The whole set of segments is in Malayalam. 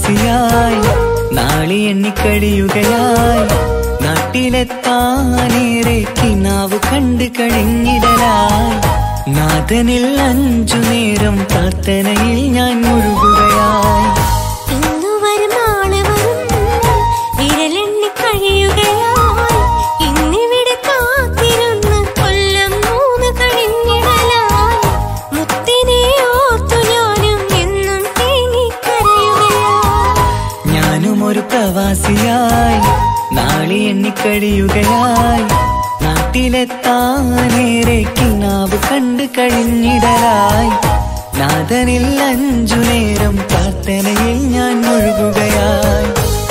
പ്രവാസിയായി നാളെ എണ്ണിക്കഴിയുകയായി നാട്ടിലെത്താനേറെ കിനാവ് കണ്ടു കഴിഞ്ഞിടലായി നാഥനിൽ 5 നേരം പ്രാർത്ഥനയിൽ ഞാൻ മുഴുകുകയായി പ്രവാസിയായി നാളെ എണ്ണിക്കഴിയുകയായി നാട്ടിലെത്താനേറെ കിനാവ് കണ്ടു കഴിഞ്ഞിടലായി നാഥനിൽ 5 നേരം പ്രാർത്ഥനയിൽ ഞാൻ മുഴുകുകയായി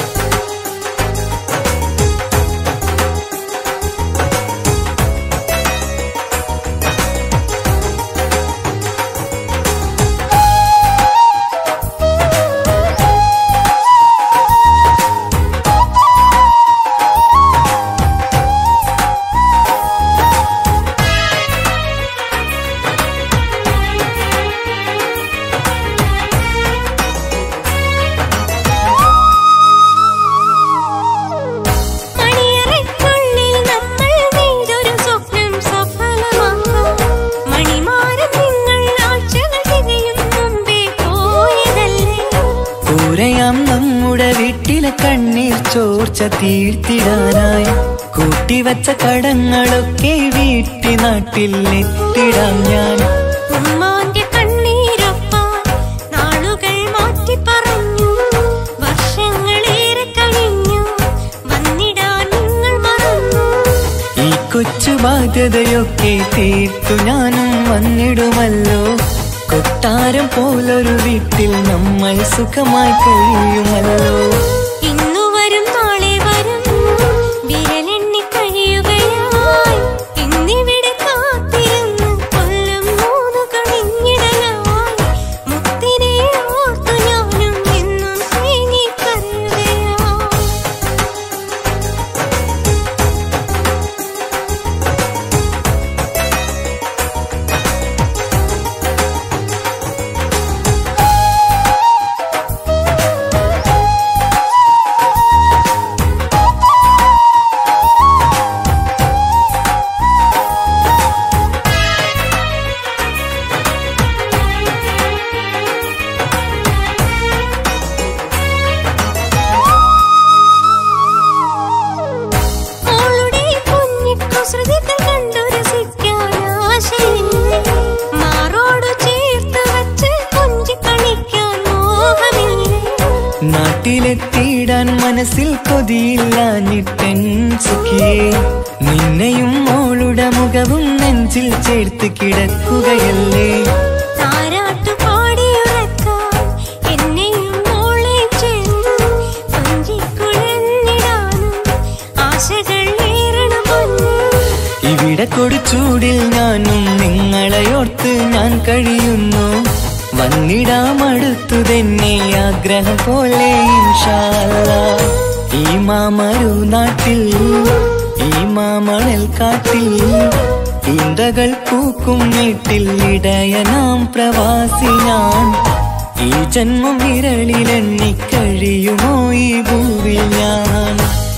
നമ്മുടെ വീട്ടിലെ കണ്ണീർ ചോർച്ച തീർത്തിടാനായി കൂട്ടിവച്ച കടങ്ങളൊക്കെ വീട്ടി നാട്ടിൽ എത്തിടാം ഞാൻ ഉമ്മാന്റെ കണ്ണീരൊപ്പാൻ നാളുകൾ മാറ്റി പറഞ്ഞു വർഷങ്ങളേറെ കഴിഞ്ഞു വന്നിടാൻ നിങ്ങൾ മറന്നു ഈ കൊച്ചു ബാധ്യതയൊക്കെ തീർത്തു ഞാനും വന്നിടുമല്ലോ കൊട്ടാരം പോലൊരു വീട്ടിൽ നമ്മൾ സുഖമായി കഴിയുമല്ലോ ഇന്നു വരും നാളെ വരും വിരലെണ്ണി കഴിയുകയായി ഇന്നിവിടെ കാത്തിരുന്ന് കൊല്ലം 3 കഴിഞ്ഞിടലായി മുത്തിനെ ഓർത്തു ഞാനും എന്നും തേങ്ങിക്കരയുകയായി നാട്ടിലെത്തിയിടാൻ മനസ്സിൽ കൊതിയില്ലാഞ്ഞിട്ടെൻ സുഖിയേ നിന്നെയും മോളുടെ മുഖവും നെഞ്ചിൽ ചേർത്ത് കിടക്കുകയല്ലേ ഇവിടെ കൊടുച്ചൂടിൽ ഞാനും നിങ്ങളെയോർത്ത് ഞാൻ കഴിയുന്നു വന്നിടാമടുത്തു തന്നെ ആഗ്രഹം പോലെ ഇൻഷാ അല്ലാഹ് ഈ മാമരു നാട്ടിൽ ഈ മാമണൽ കാട്ടിൽ ചിന്തകൾ പൂക്കും വീട്ടിൽ ഇടയനാം പ്രവാസി ഞാൻ ഈ ജന്മം വിരളിലെണ്ണി കഴിയുമോ ഈ ഭൂവിൽ ഞാൻ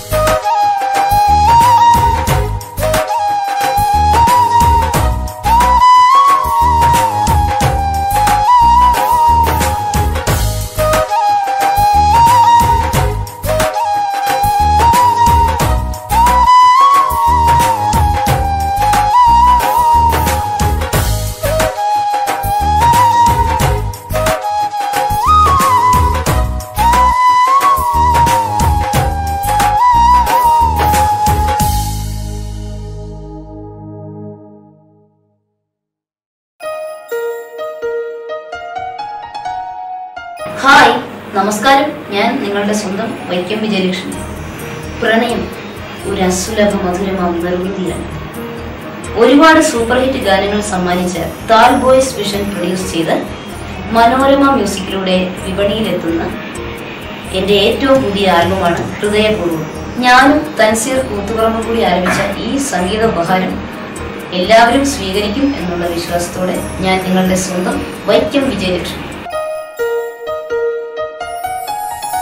ഹായ് നമസ്കാരം, ഞാൻ നിങ്ങളുടെ സ്വന്തം വൈക്കം വിജയലക്ഷ്മി. പ്രണയം ഒരു അസുലഭ മധുരമാം നിർവൃതിയാണ്. ഒരുപാട് സൂപ്പർ ഹിറ്റ് ഗാനങ്ങൾ സമ്മാനിച്ച താൽ ബോയ്സ് വിഷൻ പ്രൊഡ്യൂസ് ചെയ്ത് മനോരമ മ്യൂസിക്കിലൂടെ വിപണിയിലെത്തുന്ന എൻ്റെ ഏറ്റവും പുതിയ ആൽബമാണ് ഹൃദയപൂർവ്വം. ഞാനും തൻസീർ കൂത്തുപറമ്പും കൂടി ആരംഭിച്ച ഈ സംഗീത ഉപഹാരം എല്ലാവരും സ്വീകരിക്കും എന്നുള്ള വിശ്വാസത്തോടെ ഞാൻ നിങ്ങളുടെ സ്വന്തം വൈക്കം വിജയലക്ഷ്മി.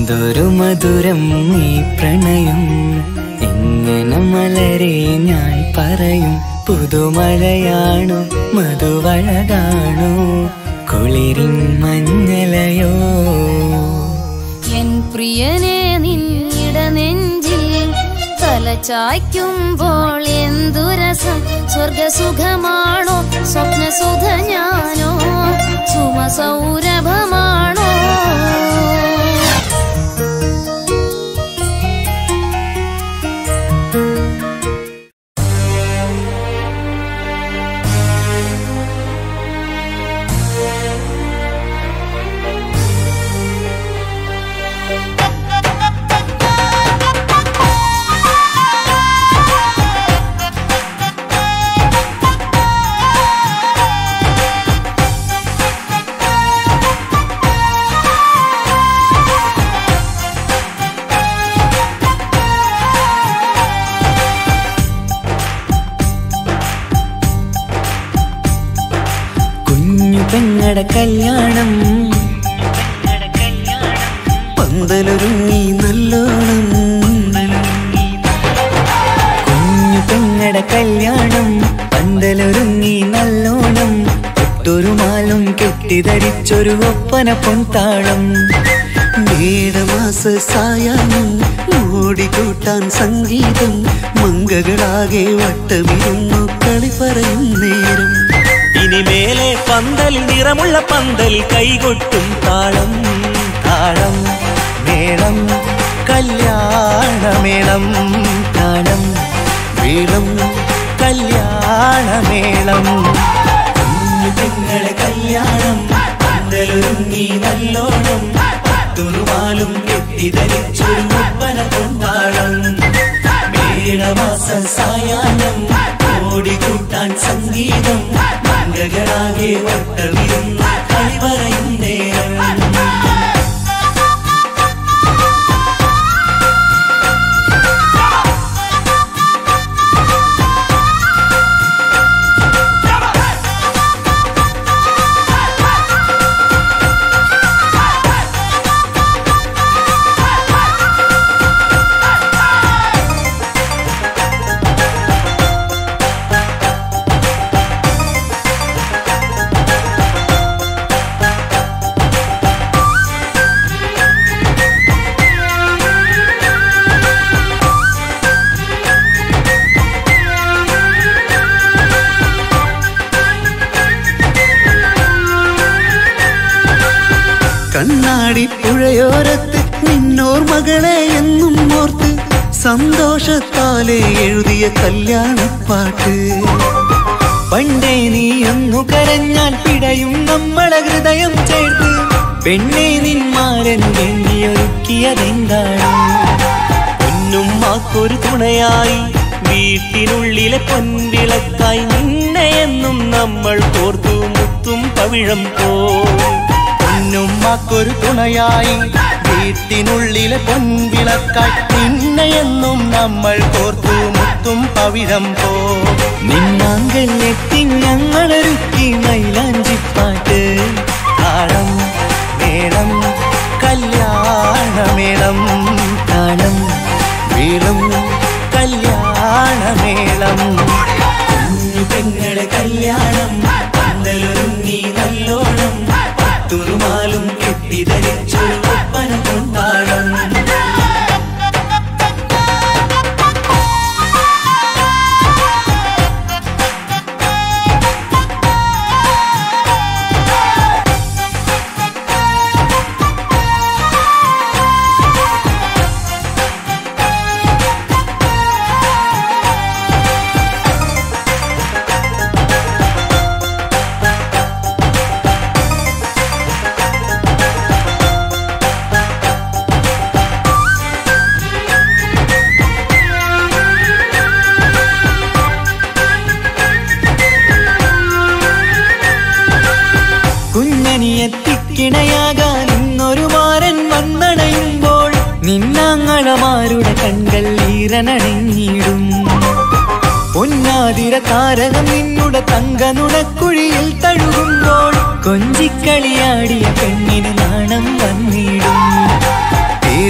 എന്തൊരു മധുരം ഈ പ്രണയം, എങ്ങനെ മലരെ ഞാൻ പറയും. പുതുമഴയാണോ മധുവഴകാണോ കുളിരിൻ മഞ്ഞലയോ. എൻ പ്രിയനെ നിന്നിട നെഞ്ചിൽ തലചായ്ക്കുമ്പോൾ എന്തുരസം. സ്വർഗസുഖമാണോ സ്വപ്നസുധ ഞാനോ സുമസൗരഭമാണോ. പെങ്ങടെ കല്യാണം പന്തലൊരുങ്ങി നല്ലോണം. കുഞ്ഞു പെങ്ങടെ കല്യാണം പന്തലൊരുങ്ങി നല്ലോണം. ഒട്ടൊരു മാലും കെട്ടിധരിച്ചൊരു ഒപ്പന പൊൻതാളം. മേടമാസ സായാഹ്നം ഓടിക്കൂട്ടാൻ സംഗീതം. മംഗകളാകെ വട്ടമിരുന്നു കളി പറയും നേരം. ഇനി മേലെ പന്തൽ നിറമുള്ള പന്തൽ കൈകൊട്ടും താളം. താളം മേളം കല്യാണമേളം. താളം മേളം കല്യാണമേളം. കുഞ്ഞു പെങ്ങളെ കല്യാണം പന്തലൊരുങ്ങി നല്ലോണം. തുറുമാലും കെട്ടിധരിച്ചൊരു ഒപ്പന പൊൻതാളം. മേടമാസ സായാഹ്നം ഓടിക്കൂട്ടാൻ സംഗീതം. മംഗകളാകെ വട്ടമിരുന്ന കളി പറയും നേരം. കണ്ണാടി പുഴയോരത്ത് നിന്നോർ മകളെ എന്നും ഓർത്ത് സന്തോഷത്താലെ എഴുതിയ കല്യാണപ്പാട്ട്. പണ്ടേ നീ ഒന്നു കരഞ്ഞാൽ പിടയും നമ്മളെ ഹൃദയം ചേർത്ത്. പെണ്ണെ നിന്മാരൻ എണ്ണിയൊരുക്കിയതെന്താണ്. പൊന്നുമ്മാക്കൊരു തുണയായി വീട്ടിനുള്ളിലെ പൊൻവിളക്കായി. നിന്നെ എന്നും നമ്മൾ കോർത്തു മുത്തും പവിഴം പോ. പൊന്നുമ്മാക്കൊരു തുണയായി വീട്ടിനുള്ളിലെ പൊൻവിളക്കായി. നിന്നെയെന്നും നമ്മൾ കോർത്തു മുത്തും പവിഴം പോ. നിന്നാങ്കല്ലെത്തി ഞങ്ങളൊരുക്കി മൈലാഞ്ചിപ്പാട്ട്. താളം മേളം കല്യാണമേളം. താളം മേളം കല്യാണമേളം. കുഞ്ഞു പെങ്ങളെ കല്യാണം പന്തലൊരുങ്ങി നല്ലോണം. തുറുമാലും കെട്ടിധരിച്ചൊരു ഒപ്പന പൊൻതാളം. കിണയാകാൻ ഇന്നൊരു മാരൻ വന്നണയുമ്പോൾ നിന്നാങ്ങളമാരുടെ കൺകൾ ഈറനണിഞ്ഞിടും. പൊന്നാതിര താരകം നിന്നുടെ തങ്കനുടക്കുഴിയിൽ തഴുകുമ്പോൾ കൊഞ്ചിക്കളിയാടിയ പെണ്ണിന് നാണം വന്നിടും.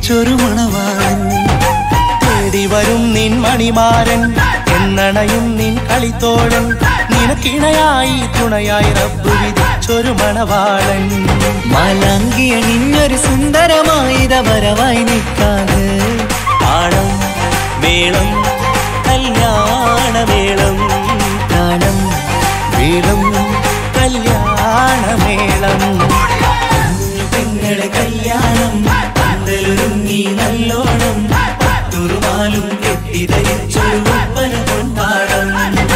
വിധിച്ചൊരു മണവാളൻ. തേടി വരും നിൻ മണിമാരൻ, എന്നണയും നിൻ കളിത്തോഴൻ. നിനക്കിണയായി തുണയായി റബ്ബ് വിധിച്ചൊരു മണവാളൻ. മാലാങ്കിയ നിന്നൊരു സുന്ദരമായിത വരവായി നിൽക്കാതെ താളം മേളം കല്യാണമേളം, താളം മേളം കല്യാണമേളം. പെങ്ങളുടെ കല്യാണം പന്തലൊരുങ്ങി നല്ലോണം, തുറുമാലും കെട്ടിധരിച്ചൊരു ഒപ്പന കൊണ്ടാടം.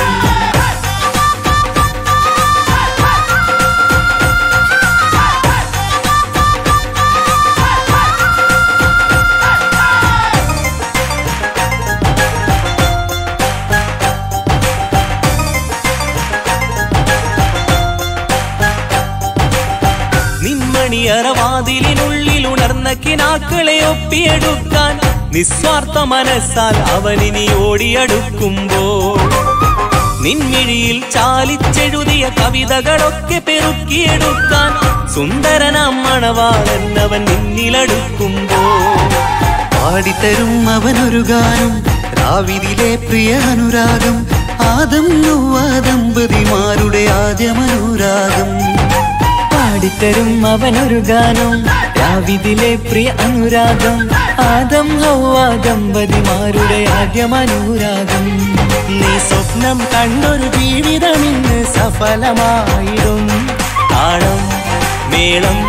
നിൻമണിയറവാതിലിനുള്ളിൽ ഉണർന്ന കിനാക്കളെ ഒപ്പിയെടുക്കാൻ നിസ്വാർത്ഥ മനസ്സാൽ അവനിനി ഓടിയടുക്കുമ്പോൾ, നിൻമിഴിയിൽ ചാലിച്ചെഴുതിയ കവിതകളൊക്കെ പെറുക്കിയെടുക്കാൻ സുന്ദരനാം മണവാളൻ അവൻ നിന്നിലടുക്കുമ്പോൾ. പാടിത്തരും അവനൊരു ഗാനം, രാവിലെ പ്രിയ അനുരാഗം. ആദം ഹവ്വ ദമ്പതിമാരുടെ ആദ്യമനുരാഗം. പാടിത്തരും അവനൊരു ഗാനം, രാവിലെ പ്രിയ അനുരാഗം. ആദം ഹവ്വ ദമ്പതിമാരുടെ ആദ്യമനുരാഗം. നീ സ്വപ്നം കണ്ടൊരു ജീവിതം ഇന്ന് സഫലമായിടും. താളം മേളം